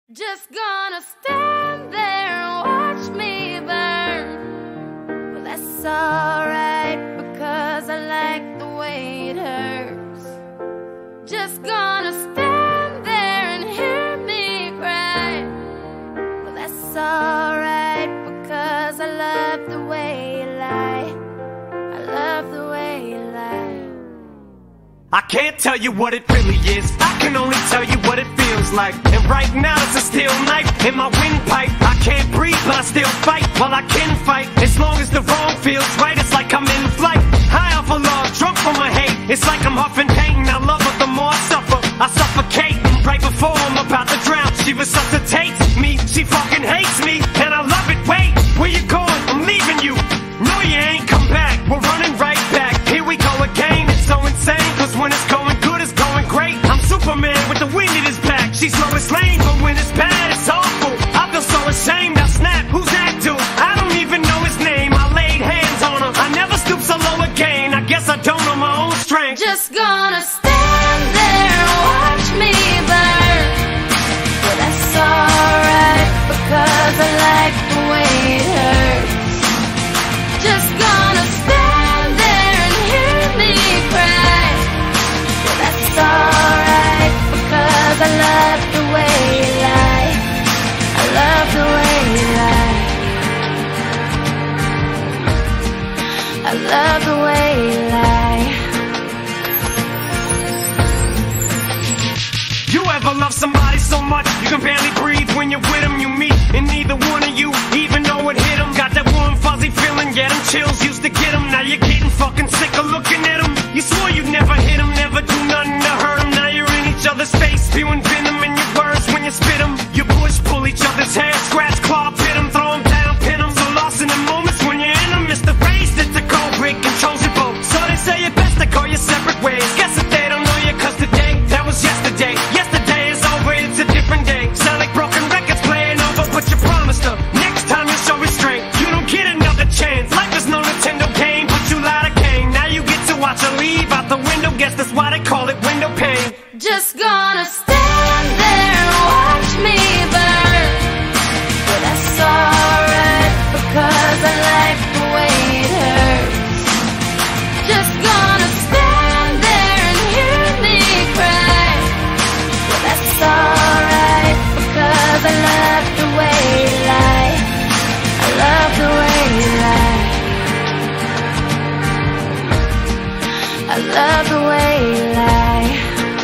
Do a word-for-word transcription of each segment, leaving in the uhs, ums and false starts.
Just gonna stand there and watch me burn. Well, that's alright, because I like the way it hurts. Just gonna stand there and hear me cry. Well, that's alright, because I love the way you lie. I love the way you lie. I can't tell you what it really is, I can only tell you what it feels like. And right now it's a steel knife in my windpipe. I can't breathe but I still fight, while I can fight. As long as the wrong feels right, it's like I'm in flight. High off of love, drunk from my hate. It's like I'm huffing pain, I love her the more I suffer. I suffocate, right before I'm about to drown. She resuscitates me, she fucking hates me, and I love it. Wait, where you going? I'm leaving you. No, you ain't come back, we're running right back. Here we go again, it's so insane, cause when it's going good, it's going great. I'm Superman with the wind in his back. She's Lois Lane, but when it's bad, it's awful. I feel so ashamed, I snap, who's that dude? I don't even know his name, I laid hands on him. I never stoop so low again, I guess I don't know my own strength. Just gonna stand there and watch me burn. Well, that's alright, because I like the way it hurts. Just gonna stand there and hear me cry. Well, that's alright, because I love the way you lie. I love the way you lie. I love the way you lie. You ever love somebody so much you can barely breathe when you're with them? You meet, and neither one of you even know it hit them. Got that warm fuzzy feeling, yeah, them chills used to get them. Now you're getting fucking sick of looking at them. You swore you'd never hit them, never do nothing to hurt them. Now you're in each other's face, spewing venom in your words when you spit them. You push, pull each other's hair, scratch, claw, pit them, throw them down, pin them. So lost in the moments when you're in them, it's the race that's the culprit, controls your boat. So they say it best to go your separate ways. Guess that they don't know you, cause today, that was yesterday. Yesterday is over, it's a different day. Sound like broken records playing over, but you promised her next time you show restraint. You don't get another chance. Life is no Nintendo game, but you lied again. Now you get to watch her leave out the window. Guess that's why they call it window pane. Just gonna stand there and watch me burn. But that's alright, because I like the way it hurts. Just gonna stand there and hear me cry. But that's alright, because I love the way you lie. I love the way you lie. I love the way you lie.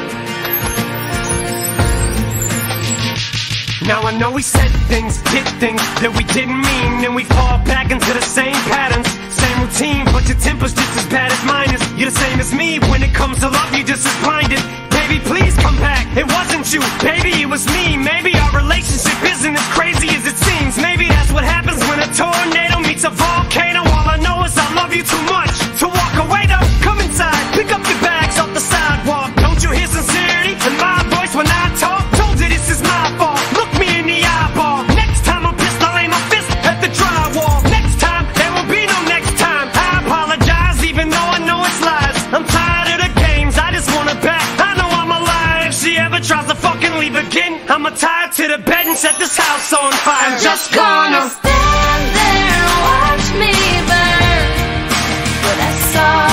Now I know we said things, did things that we didn't mean, and we fall back into the same patterns, same routine, but your temper's just as bad as mine is. You're the same as me, when it comes to love, you're just as blinded. Baby, please come back, it wasn't you, baby, it was me. Maybe our relationship isn't as crazy as it seems. Maybe that's what happens when a tornado meets a volcano. All I know is I love you too much to walk away though. Come inside, pick up your bags off the sidewalk. Don't you hear sincerity in my voice when I talk? Told you this is my fault, look me in the eyeball. Next time I'm pissed, I'll aim my fist at the drywall. Next time, there will be no next time. I apologize even though I know it's lies. I'm tired of the games, I just want her back. I know I'm alive. If she ever tries to fucking leave again, I'ma tie her to the bed and set this house on fire. I'm just gonna stand there and watch me burn. But that's all